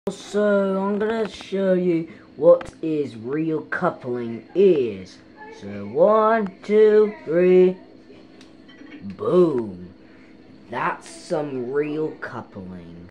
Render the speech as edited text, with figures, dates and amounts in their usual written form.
So I'm gonna show you what is real coupling is. So 1, 2, 3, boom. That's some real coupling.